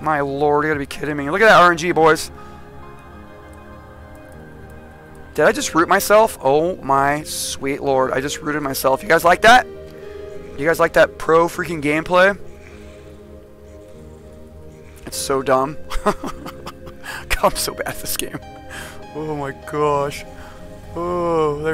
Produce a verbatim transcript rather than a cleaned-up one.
My lord, you gotta be kidding me. Look at that R N G, boys. Did I just root myself? Oh my sweet lord. I just rooted myself. You guys like that? You guys like that pro freaking gameplay? It's so dumb. God, I'm so bad at this game. Oh my gosh. Oh, there